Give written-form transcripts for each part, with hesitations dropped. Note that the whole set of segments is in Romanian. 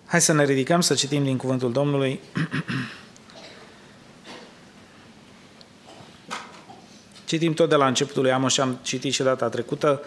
Hai să ne ridicăm să citim din cuvântul Domnului. Citim tot de la începutul lui Amos și am citit și data trecută.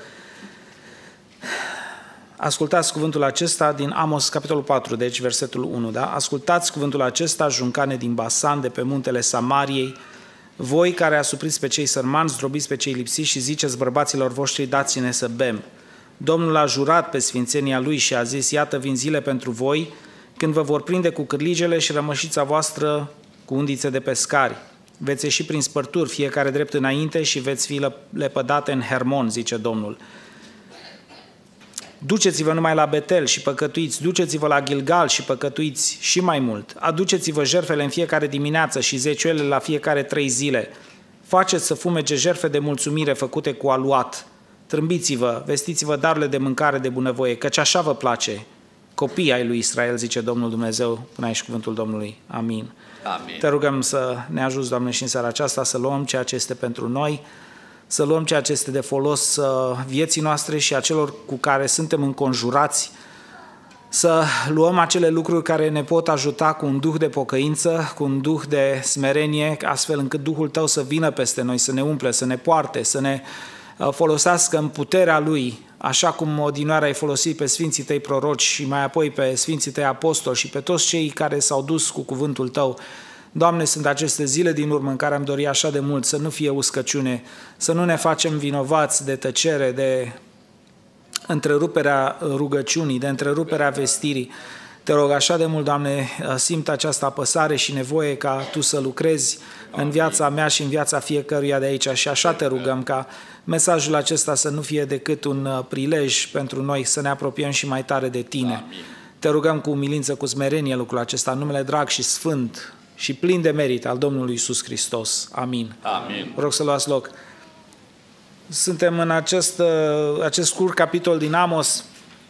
Ascultați cuvântul acesta din Amos, capitolul 4, deci versetul 1. Da? Ascultați cuvântul acesta, juncane din Basan, de pe muntele Samariei, voi care asupriți pe cei sărmani, zdrobiți pe cei lipsiți și ziceți bărbaților voștri, dați-ne să bem. Domnul a jurat pe sfințenia lui și a zis, iată vin zile pentru voi, când vă vor prinde cu cârligele și rămășița voastră cu undițe de pescari. Veți ieși prin spărturi, fiecare drept înainte și veți fi lepădate în Hermon, zice Domnul. Duceți-vă numai la Betel și păcătuiți, duceți-vă la Gilgal și păcătuiți și mai mult. Aduceți-vă jertfele în fiecare dimineață și zeciuielile la fiecare 3 zile. Faceți să fumege jertfe de mulțumire făcute cu aluat. Trâmbiți-vă, vestiți-vă darurile de mâncare de bunăvoie, căci așa vă place. Copii ai lui Israel, zice Domnul Dumnezeu, până aici cuvântul Domnului. Amin. Amin. Te rugăm să ne ajuți, Doamne, și în seara aceasta să luăm ceea ce este pentru noi, să luăm ceea ce este de folos vieții noastre și a celor cu care suntem înconjurați, să luăm acele lucruri care ne pot ajuta cu un duh de pocăință, cu un duh de smerenie, astfel încât Duhul Tău să vină peste noi, să ne umple, să ne poarte, să ne folosească în puterea Lui, așa cum odinioară ai folosit pe Sfinții Tăi proroci și mai apoi pe Sfinții Tăi apostoli și pe toți cei care s-au dus cu cuvântul Tău. Doamne, sunt aceste zile din urmă în care am dorit așa de mult să nu fie uscăciune, să nu ne facem vinovați de tăcere, de întreruperea rugăciunii, de întreruperea vestirii. Te rog așa de mult, Doamne, simt această apăsare și nevoie ca Tu să lucrezi în viața mea și în viața fiecăruia de aici și așa te rugăm ca mesajul acesta să nu fie decât un prilej pentru noi să ne apropiem și mai tare de Tine. Amin. Te rugăm cu umilință, cu smerenie lucrul acesta, în numele drag și sfânt și plin de merit al Domnului Iisus Hristos. Amin. Amin. Vă rog să luați loc. Suntem în acest scurt capitol din Amos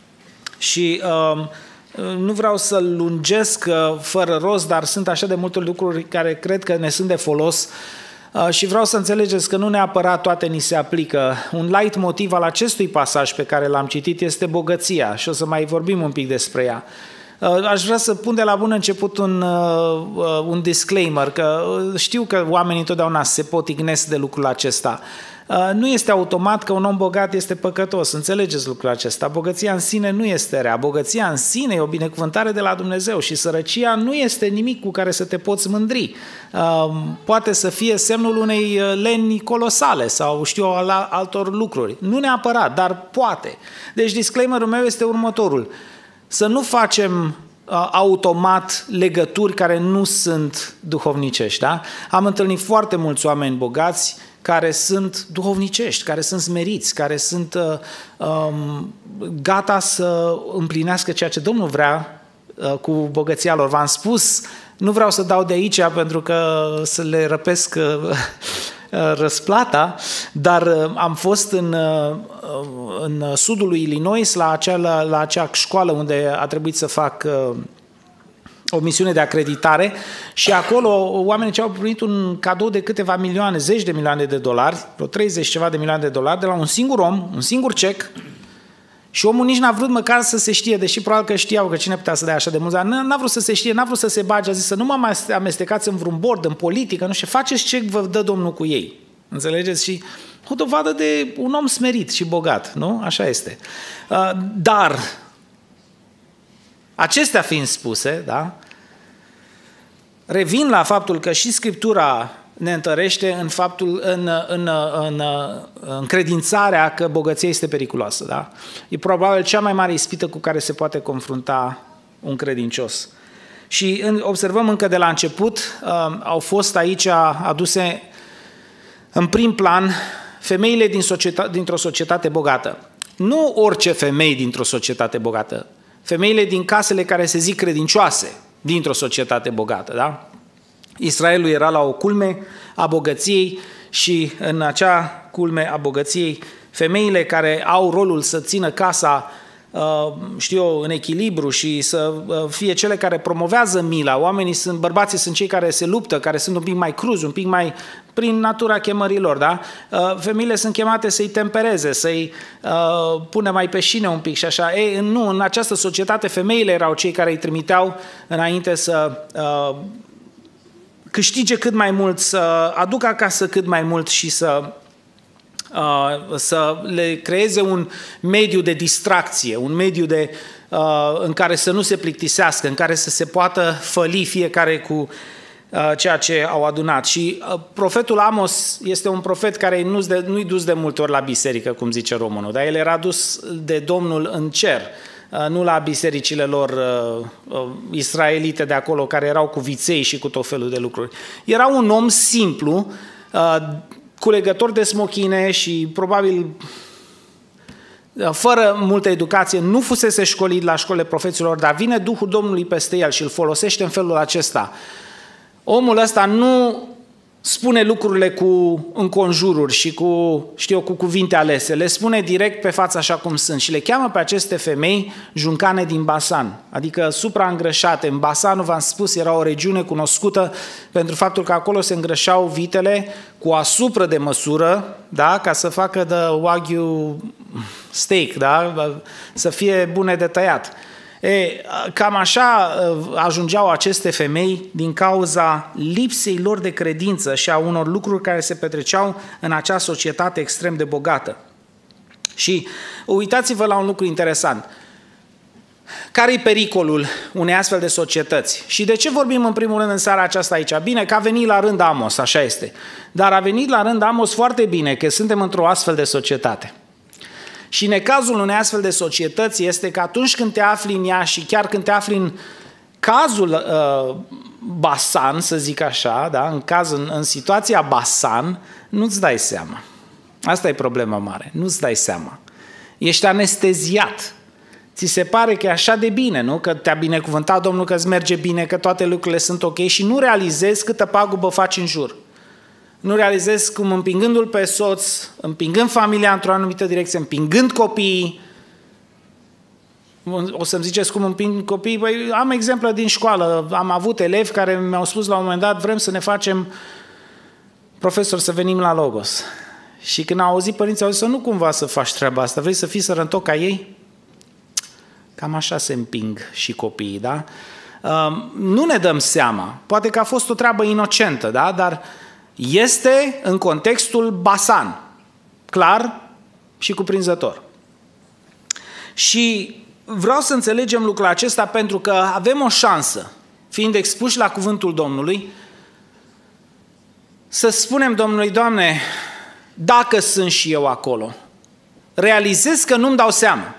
și nu vreau să lungesc fără rost, dar sunt așa de multe lucruri care cred că ne sunt de folos și vreau să înțelegeți că nu neapărat toate ni se aplică. Un light motiv al acestui pasaj pe care l-am citit este bogăția și o să mai vorbim un pic despre ea. Aș vrea să pun de la bun început un disclaimer, că știu că oamenii întotdeauna se potignesc de lucrul acesta. Nu este automat că un om bogat este păcătos, înțelegeți lucrul acesta. Bogăția în sine nu este rea, bogăția în sine e o binecuvântare de la Dumnezeu și sărăcia nu este nimic cu care să te poți mândri. Poate să fie semnul unei leni colosale sau știu altor lucruri. Nu neapărat, dar poate. Deci disclaimerul meu este următorul. Să nu facem automat legături care nu sunt duhovnicești. Da? Am întâlnit foarte mulți oameni bogați care sunt duhovnicești, care sunt smeriți, care sunt gata să împlinească ceea ce Domnul vrea cu bogăția lor. V-am spus, nu vreau să dau de aici pentru că să le răpesc răsplata, dar am fost în sudul lui Illinois la acea școală unde a trebuit să fac o misiune de acreditare și acolo oamenii ce-au primit un cadou de câteva milioane, 10 de milioane de dolari, vreo 30 ceva de milioane de dolari de la un singur om, un singur cec, și omul nici n-a vrut măcar să se știe, deși probabil că știau că cine putea să dea așa de mult, dar n-a vrut să se știe, n-a vrut să se bage, a zis să nu mă mai amestecați în vreun bord, în politică, nu știu, faceți ce vă dă Domnul cu ei. Înțelegeți? Și o dovadă de un om smerit și bogat, nu? Așa este. Dar, acestea fiind spuse, da? Revin la faptul că și Scriptura ne întărește în faptul, în credințarea că bogăția este periculoasă. Da? E probabil cea mai mare ispită cu care se poate confrunta un credincios. Și observăm încă de la început, au fost aici aduse în prim plan femeile dintr-o societate bogată. Nu orice femei dintr-o societate bogată, femeile din casele care se zic credincioase dintr-o societate bogată. Da? Israelul era la o culme a bogăției și în acea culme a bogăției, femeile care au rolul să țină casa știu eu, în echilibru și să fie cele care promovează mila. Bărbații sunt cei care se luptă, care sunt un pic mai cruzi, un pic mai prin natura chemărilor, da? Femeile sunt chemate să-i tempereze, să-i pună mai pe șine un pic și așa. Nu, în această societate femeile erau cei care îi trimiteau înainte să câștige cât mai mult, să aducă acasă cât mai mult și să le creeze un mediu de distracție, un mediu în care să nu se plictisească, în care să se poată făli fiecare cu ceea ce au adunat. Și profetul Amos este un profet care nu-i dus de multe ori la biserică, cum zice românul, dar el era dus de Domnul în cer, nu la bisericile lor israelite de acolo, care erau cu viței și cu tot felul de lucruri. Era un om simplu, culegător de smochine și probabil fără multă educație, nu fusese școlit la școlile profeților, dar vine Duhul Domnului peste el și îl folosește în felul acesta. Omul ăsta nu spune lucrurile cu înconjururi și cu cuvinte alese, le spune direct pe față așa cum sunt și le cheamă pe aceste femei juncane din Basan, adică supraîngrășate. În Basan, v-am spus, era o regiune cunoscută pentru faptul că acolo se îngrășau vitele cu asupra de măsură, da? Ca să facă de wagyu steak, da? Să fie bune de tăiat. Cam așa ajungeau aceste femei din cauza lipsei lor de credință și a unor lucruri care se petreceau în acea societate extrem de bogată. Și uitați-vă la un lucru interesant. Care-i pericolul unei astfel de societăți? Și de ce vorbim în primul rând în seara aceasta aici? Bine, că a venit la rând Amos, așa este. Dar a venit la rând Amos foarte bine, că suntem într-o astfel de societate. Și necazul unei astfel de societăți este că atunci când te afli în ea și chiar când te afli în cazul Basan, să zic așa, da? în situația Basan, nu-ți dai seama. Asta e problema mare, nu-ți dai seama. Ești anesteziat. Ți se pare că e așa de bine, nu? Că te-a binecuvântat Domnul, că îți merge bine, că toate lucrurile sunt ok și nu realizezi câtă pagubă faci în jur. Nu realizezi cum împingându-l pe soț, împingând familia într-o anumită direcție, împingând copiii. O să-mi ziceți cum împing copiii? Băi, am exemple din școală. Am avut elevi care mi-au spus la un moment dat, vrem să ne facem profesori, să venim la Logos. Și când au auzit părinții, au zis, nu cumva să faci treaba asta, vrei să fii sărăntoc ca ei? Cam așa se împing și copiii, da? Nu ne dăm seama. Poate că a fost o treabă inocentă, da? Dar este în contextul Basan, clar și cuprinzător. Și vreau să înțelegem lucrul acesta pentru că avem o șansă, fiind expuși la cuvântul Domnului, să spunem Domnului, Doamne, dacă sunt și eu acolo, realizez că nu-mi dau seama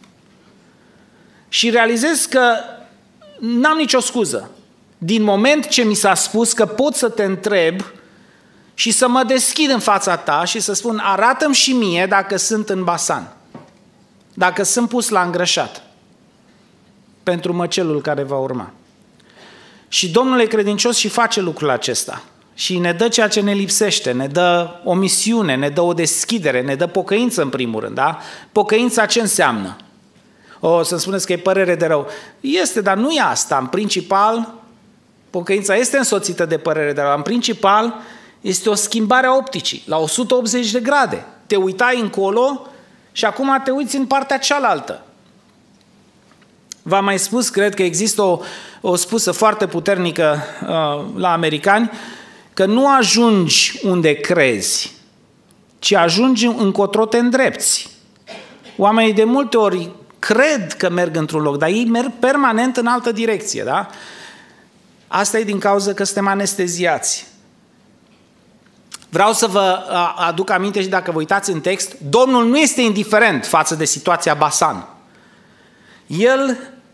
și realizez că n-am nicio scuză. Din moment ce mi s-a spus că pot să te întreb și să mă deschid în fața ta și să spun, arată-mi și mie dacă sunt în Basan, dacă sunt pus la îngrășat pentru măcelul care va urma. Și Domnul e credincios și face lucrul acesta și ne dă ceea ce ne lipsește, ne dă o misiune, ne dă o deschidere, ne dă pocăință în primul rând. Da? Pocăința ce înseamnă? O să-mi spuneți că e părere de rău. Este, dar nu e asta. În principal, pocăința este însoțită de părere de rău. În principal, este o schimbare a opticii, la 180 de grade. Te uitai încolo și acum te uiți în partea cealaltă. V-am mai spus, cred că există o spusă foarte puternică la americani, că nu ajungi unde crezi, ci ajungi încotro te îndrepți. Oamenii de multe ori cred că merg într-un loc, dar ei merg permanent în altă direcție. Da? Asta e din cauza că suntem anesteziați. Vreau să vă aduc aminte și dacă vă uitați în text, Domnul nu este indiferent față de situația Basan. El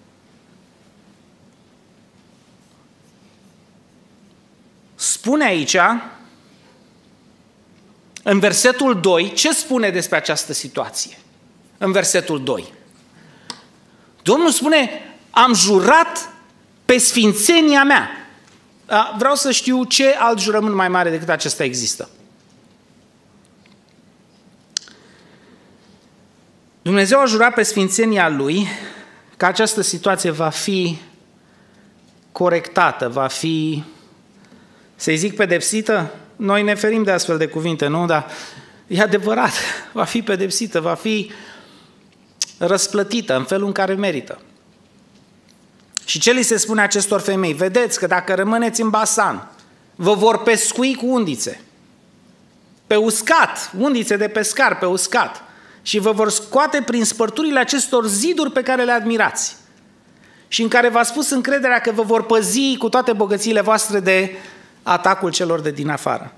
spune aici, în versetul 2, ce spune despre această situație? În versetul 2. Domnul spune, am jurat pe sfințenia mea. Vreau să știu ce alt jurământ mai mare decât acesta există. Dumnezeu a jurat pe sfințenia Lui că această situație va fi corectată, va fi, să-i zic, pedepsită. Noi ne ferim de astfel de cuvinte, nu? Dar e adevărat, va fi pedepsită, va fi răsplătită în felul în care merită. Și ce li se spune acestor femei? Vedeți că dacă rămâneți în Basan, vă vor pescui cu undițe, pe uscat, undițe de pescar pe uscat, și vă vor scoate prin spărturile acestor ziduri pe care le admirați și în care v-ați pus încrederea că vă vor păzi cu toate bogățiile voastre de atacul celor de din afară.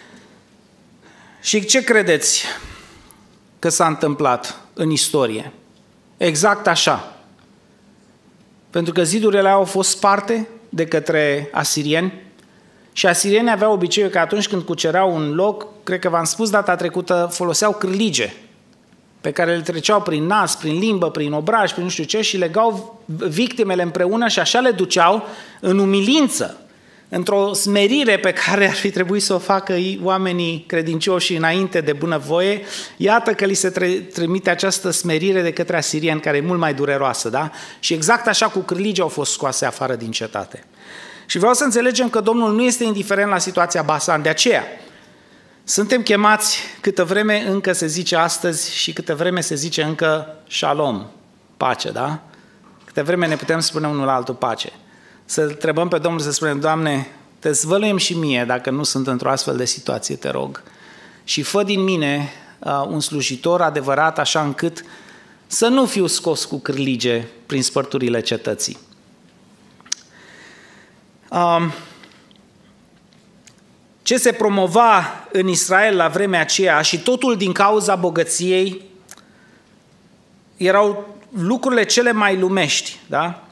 Și ce credeți că s-a întâmplat în istorie? Exact așa. Pentru că zidurile au fost sparte de către asirieni și asirienii aveau obiceiul că atunci când cucereau un loc, cred că v-am spus data trecută, foloseau cârlige pe care le treceau prin nas, prin limbă, prin obraj, prin nu știu ce, și legau victimele împreună și așa le duceau în umilință, într-o smerire pe care ar fi trebuit să o facă oamenii credincioși înainte de bunăvoie. Iată că li se trimite această smerire de către asirieni, care e mult mai dureroasă, da? Și exact așa cu cârlige au fost scoase afară din cetate. Și vreau să înțelegem că Domnul nu este indiferent la situația Basan. De aceea, suntem chemați, câtă vreme încă se zice astăzi și câtă vreme se zice încă shalom, pace, da? Câtă vreme ne putem spune unul altul pace. Să întrebăm pe Domnul, să spunem, Doamne, te zvăluiem și mie dacă nu sunt într-o astfel de situație, te rog. Și fă din mine un slujitor adevărat, așa încât să nu fiu scos cu cârlige prin spărturile cetății. Ce se promova în Israel la vremea aceea și totul din cauza bogăției erau lucrurile cele mai lumești, da?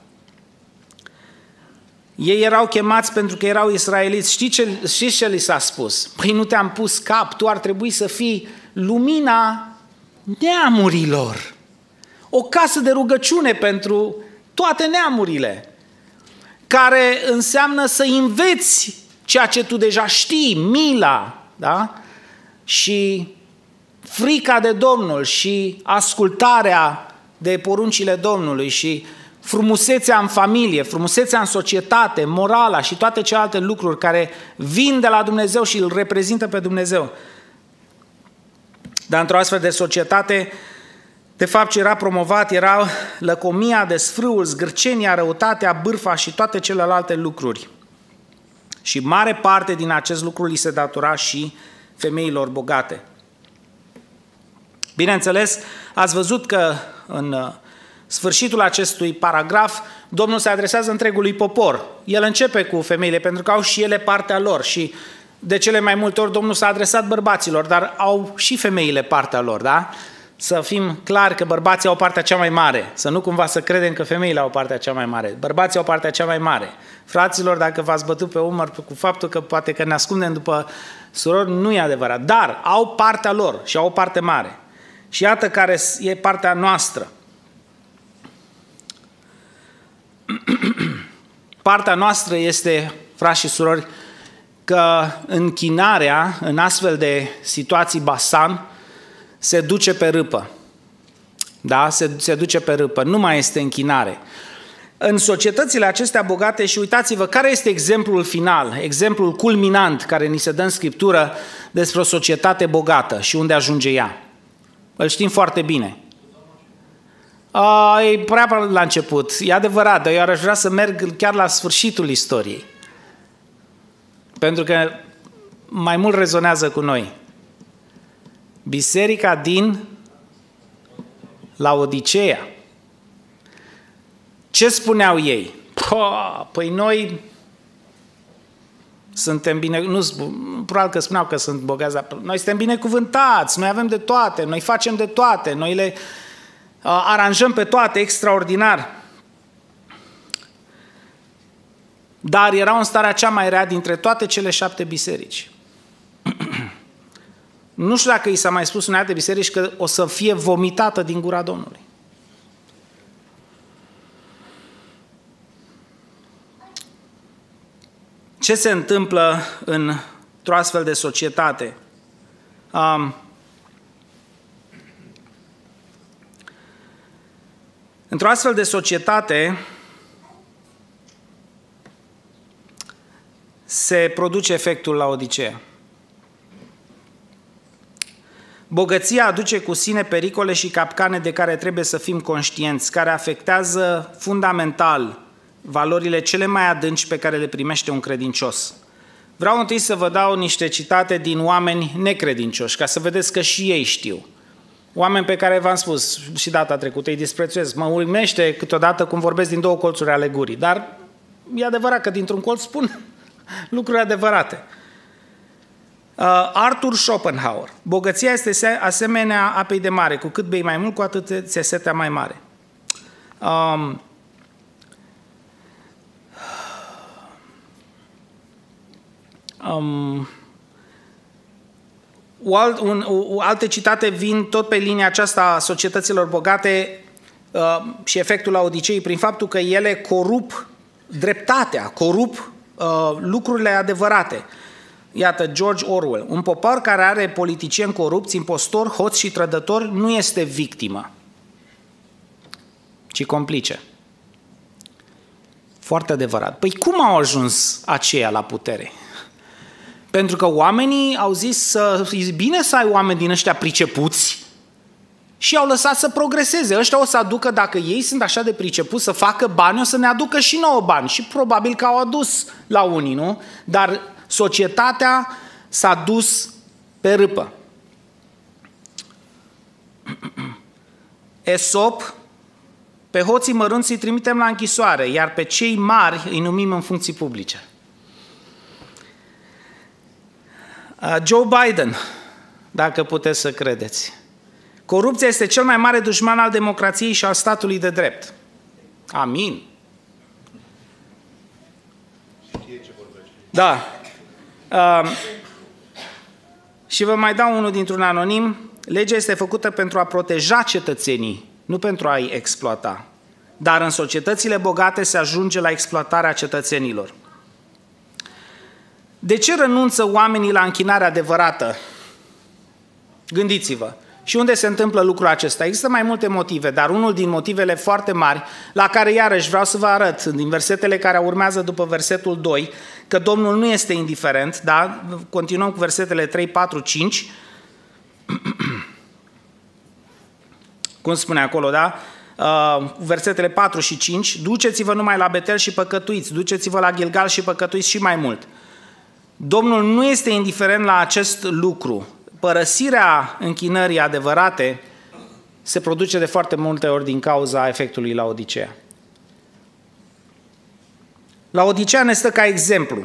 Ei erau chemați pentru că erau israeliți. Știți ce li s-a spus? Păi nu te-am pus cap, tu ar trebui să fii lumina neamurilor. O casă de rugăciune pentru toate neamurile, care înseamnă să înveți ceea ce tu deja știi, mila, da? Și frica de Domnul și ascultarea de poruncile Domnului și frumusețea în familie, frumusețea în societate, morala și toate celelalte lucruri care vin de la Dumnezeu și îl reprezintă pe Dumnezeu. Dar într-o astfel de societate, de fapt ce era promovat era lăcomia, desfrâul, zgârcenia, răutatea, bârfa și toate celelalte lucruri. Și mare parte din acest lucru li se datora și femeilor bogate. Bineînțeles, ați văzut că în sfârșitul acestui paragraf, Domnul se adresează întregului popor. El începe cu femeile, pentru că au și ele partea lor și de cele mai multe ori Domnul s-a adresat bărbaților, dar au și femeile partea lor, da? Să fim clari că bărbații au partea cea mai mare, să nu cumva să credem că femeile au partea cea mai mare. Bărbații au partea cea mai mare. Fraților, dacă v-ați bătut pe umăr cu faptul că poate că ne ascundem după surori, nu e adevărat, dar au partea lor și au o parte mare. Și iată care e partea noastră. Partea noastră este, frați și surori, că închinarea în astfel de situații Basan se duce pe râpă. Da? Se duce pe râpă. Nu mai este închinare. În societățile acestea bogate, și uitați-vă care este exemplul final, exemplul culminant care ni se dă în Scriptură despre o societate bogată și unde ajunge ea. Îl știm foarte bine. E prea la început, e adevărat, dar eu aș vrea să merg chiar la sfârșitul istoriei. Pentru că mai mult rezonează cu noi. Biserica din Laodiceea. Ce spuneau ei? Păi noi suntem probabil că spuneau că sunt bogați, dar noi suntem binecuvântați, noi avem de toate, noi facem de toate, noi le aranjăm pe toate extraordinar. Dar erau în starea cea mai rea dintre toate cele 7 biserici. Nu știu dacă i s-a mai spus unei alte biserici că o să fie vomitată din gura Domnului. Ce se întâmplă într-o astfel de societate? Într-o astfel de societate se produce efectul Laodicea. Bogăția aduce cu sine pericole și capcane de care trebuie să fim conștienți, care afectează fundamental valorile cele mai adânci pe care le primește un credincios. Vreau întâi să vă dau niște citate din oameni necredincioși, ca să vedeți că și ei știu. Oameni pe care v-am spus și data trecută, îi disprețuiesc. Mă uimește câteodată cum vorbesc din două colțuri ale gurii, dar e adevărat că dintr-un colț spun lucruri adevărate. Arthur Schopenhauer. Bogăția este asemenea apei de mare. Cu cât bei mai mult, cu atât ți-e setea mai mare. Alte citate vin tot pe linia aceasta a societăților bogate și efectul Laodiceei prin faptul că ele corup dreptatea, corup lucrurile adevărate. Iată, George Orwell. Un popor care are politicieni corupți, impostori, hoți și trădători nu este victimă, ci complice. Foarte adevărat. Păi cum au ajuns aceia la putere? Pentru că oamenii au zis că e bine să ai oameni din ăștia pricepuți și au lăsat să progreseze. Ăștia o să aducă, dacă ei sunt așa de pricepuți să facă bani, o să ne aducă și nouă bani. Și probabil că au adus la unii, nu? Dar societatea s-a dus pe râpă. Esop, pe hoții mărunți îi trimitem la închisoare, iar pe cei mari îi numim în funcții publice. Joe Biden, dacă puteți să credeți. Corupția este cel mai mare dușman al democrației și al statului de drept. Amin. Da. Și vă mai dau unul dintr-un anonim. Legea este făcută pentru a proteja cetățenii, nu pentru a-i exploata. Dar în societățile bogate se ajunge la exploatarea cetățenilor. De ce renunță oamenii la închinarea adevărată? Gândiți-vă. Și unde se întâmplă lucrul acesta? Există mai multe motive, dar unul din motivele foarte mari, la care iarăși vreau să vă arăt, din versetele care urmează după versetul 2, că Domnul nu este indiferent, da? Continuăm cu versetele 3, 4, 5. Cum spune acolo, da? Versetele 4 și 5. Duceți-vă numai la Betel și păcătuiți, duceți-vă la Gilgal și păcătuiți și mai mult. Domnul nu este indiferent la acest lucru. Părăsirea închinării adevărate se produce de foarte multe ori din cauza efectului Laodicea. Laodicea ne stă ca exemplu.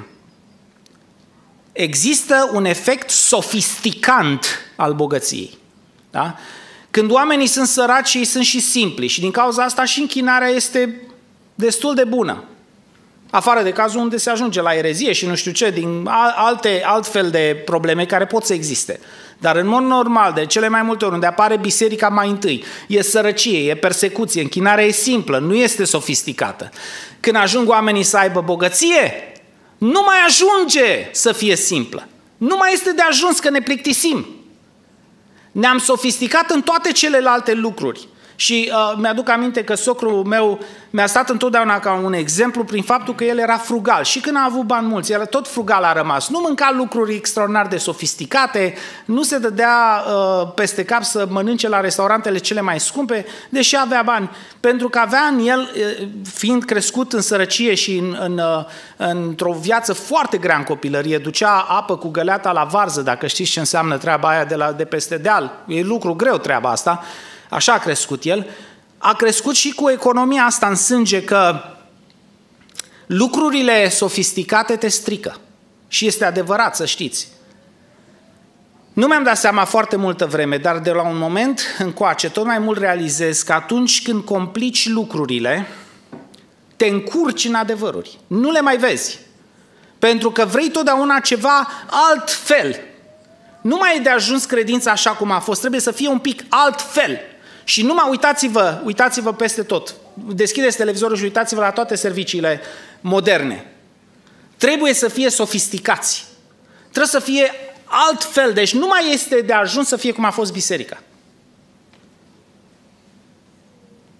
Există un efect sofisticant al bogăției. Da? Când oamenii sunt săraci, ei sunt și simpli și din cauza asta și închinarea este destul de bună. Afară de cazul unde se ajunge la erezie și nu știu ce, din altfel de probleme care pot să existe. Dar în mod normal, de cele mai multe ori, unde apare biserica mai întâi, e sărăcie, e persecuție, închinarea e simplă, nu este sofisticată. Când ajung oamenii să aibă bogăție, nu mai ajunge să fie simplă. Nu mai este de ajuns că ne plictisim. Ne-am sofisticat în toate celelalte lucruri. Și mi-aduc aminte că socrul meu mi-a stat întotdeauna ca un exemplu prin faptul că el era frugal. Și când a avut bani mulți, el tot frugal a rămas. Nu mânca lucruri extraordinar de sofisticate, nu se dădea peste cap să mănânce la restaurantele cele mai scumpe, deși avea bani. Pentru că avea în el, fiind crescut în sărăcie și într-o viață foarte grea în copilărie, ducea apă cu găleata la varză, dacă știți ce înseamnă treaba aia de peste deal. E lucru greu treaba asta. Așa a crescut el, a crescut și cu economia asta în sânge că lucrurile sofisticate te strică. Și este adevărat, să știți. Nu mi-am dat seama foarte multă vreme, dar de la un moment încoace tot mai mult realizez că atunci când complici lucrurile, te încurci în adevăruri. Nu le mai vezi. Pentru că vrei totdeauna ceva altfel. Nu mai e de ajuns credința așa cum a fost, trebuie să fie un pic altfel. Și numai uitați-vă peste tot. Deschideți televizorul și uitați-vă la toate serviciile moderne. Trebuie să fie sofisticați. Trebuie să fie altfel. Deci nu mai este de ajuns să fie cum a fost biserica.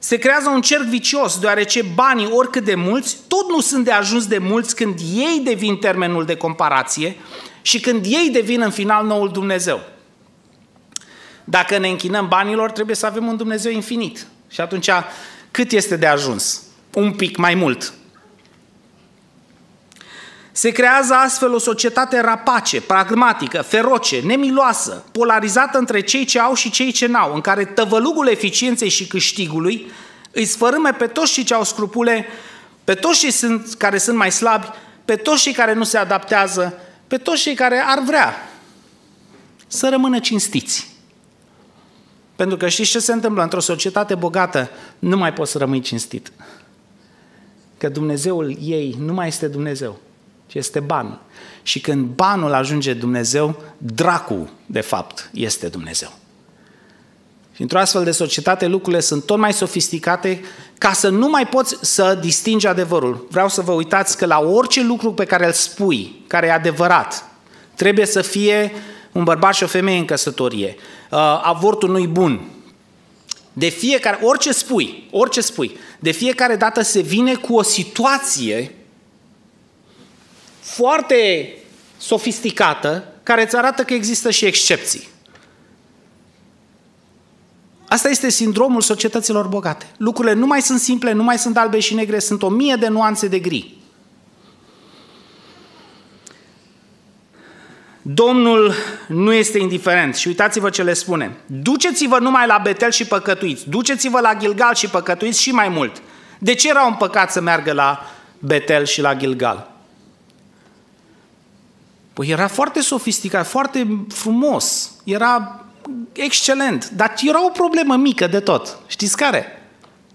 Se creează un cerc vicios, deoarece banii, oricât de mulți, tot nu sunt de ajuns de mulți când ei devin termenul de comparație și când ei devin în final noul Dumnezeu. Dacă ne închinăm banilor, trebuie să avem un Dumnezeu infinit. Și atunci, cât este de ajuns? Un pic mai mult. Se creează astfel o societate rapace, pragmatică, feroce, nemiloasă, polarizată între cei ce au și cei ce n-au, în care tăvălugul eficienței și câștigului îi sfărâme pe toți cei ce au scrupule, pe toți cei care sunt mai slabi, pe toți cei care nu se adaptează, pe toți cei care ar vrea să rămână cinstiți. Pentru că știți ce se întâmplă? Într-o societate bogată nu mai poți să rămâi cinstit. Că Dumnezeul ei nu mai este Dumnezeu, ci este banul. Și când banul ajunge Dumnezeu, dracul, de fapt, este Dumnezeu. Și într-o astfel de societate lucrurile sunt tot mai sofisticate ca să nu mai poți să distingi adevărul. Vreau să vă uitați că la orice lucru pe care îl spui, care e adevărat, trebuie să fie un bărbat și o femeie în căsătorie. Avortul nu-i bun. De fiecare, orice spui, de fiecare dată se vine cu o situație foarte sofisticată care îți arată că există și excepții. Asta este sindromul societăților bogate. Lucrurile nu mai sunt simple, nu mai sunt albe și negre, sunt 1000 de nuanțe de gri. Domnul nu este indiferent și uitați-vă ce le spune. Duceți-vă numai la Betel și păcătuiți, duceți-vă la Gilgal și păcătuiți și mai mult. De ce era un păcat să meargă la Betel și la Gilgal? Păi era foarte sofisticat, foarte frumos, era excelent, dar era o problemă mică de tot. Știți care?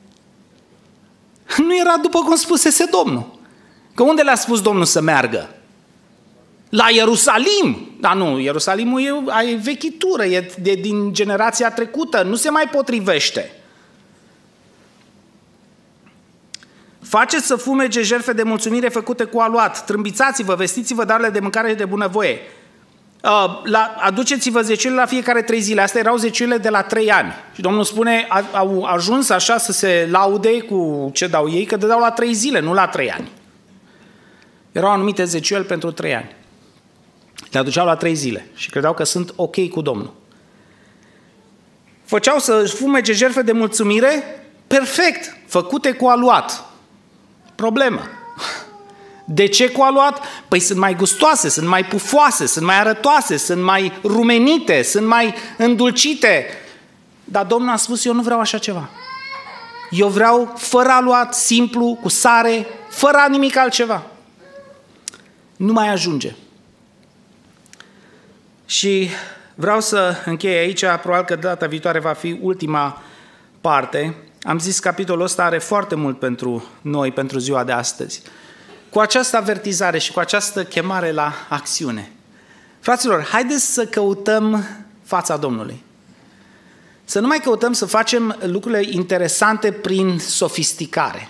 Nu era după cum spusese Domnul. Că unde le-a spus Domnul să meargă? La Ierusalim! Dar nu, Ierusalimul e vechitură, e din generația trecută, nu se mai potrivește. Faceți să fumege jertfe de mulțumire făcute cu aluat, trâmbițați-vă, vestiți-vă darurile de mâncare și de bunăvoie. Aduceți-vă zeciuile la fiecare 3 zile. Astea erau zeciuile de la 3 ani. Și Domnul spune, au ajuns așa să se laude cu ce dau ei, că dădeau la 3 zile, nu la 3 ani. Erau anumite zeciuieli pentru 3 ani. Le aduceau la 3 zile și credeau că sunt ok cu Domnul. Făceau să fumege jertfe de mulțumire, perfect, făcute cu aluat. Problemă. De ce cu aluat? Păi sunt mai gustoase, sunt mai pufoase, sunt mai arătoase, sunt mai rumenite, sunt mai îndulcite. Dar Domnul a spus, eu nu vreau așa ceva. Eu vreau fără aluat, simplu, cu sare, fără nimic altceva. Nu mai ajunge. Și vreau să închei aici, probabil că data viitoare va fi ultima parte. Am zis că capitolul ăsta are foarte mult pentru noi, pentru ziua de astăzi. Cu această avertizare și cu această chemare la acțiune. Fraților, haideți să căutăm fața Domnului. Să nu mai căutăm să facem lucrurile interesante prin sofisticare,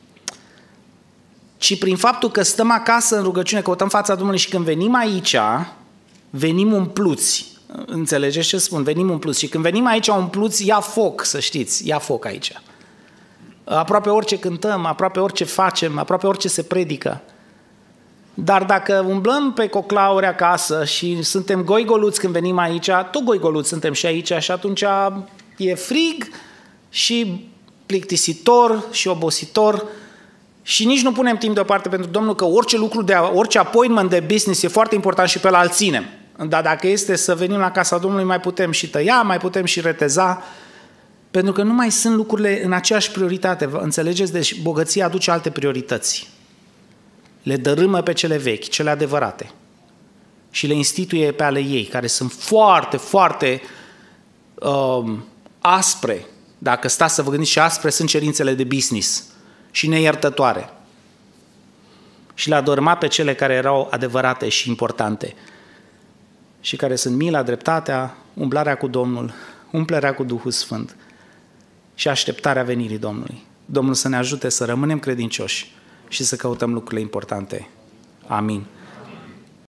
ci prin faptul că stăm acasă în rugăciune, căutăm fața Domnului și când venim aici, venim umpluți. Înțelegeți ce spun? Venim umpluți. Și când venim aici umpluți, ia foc, să știți, ia foc aici. Aproape orice cântăm, aproape orice facem, aproape orice se predică. Dar dacă umblăm pe coclauri acasă și suntem goigoluți când venim aici, tot goigoluți suntem și aici și atunci e frig și plictisitor și obositor și nici nu punem timp deoparte pentru Domnul, că orice lucru, orice appointment de business e foarte important și pe ăla îl ținem. Dar dacă este să venim la casa Domnului, mai putem și tăia, mai putem și reteza, pentru că nu mai sunt lucrurile în aceeași prioritate. Înțelegeți? Deci bogăția aduce alte priorități. Le dărâmă pe cele vechi, cele adevărate. Și le instituie pe ale ei, care sunt foarte, foarte aspre. Dacă stați să vă gândiți, și aspre sunt cerințele de business și neiertătoare. Și le-a dărâmat pe cele care erau adevărate și importante. Și care sunt mila, dreptatea, umblarea cu Domnul, umplerea cu Duhul Sfânt și așteptarea venirii Domnului. Domnul să ne ajute să rămânem credincioși și să căutăm lucrurile importante. Amin.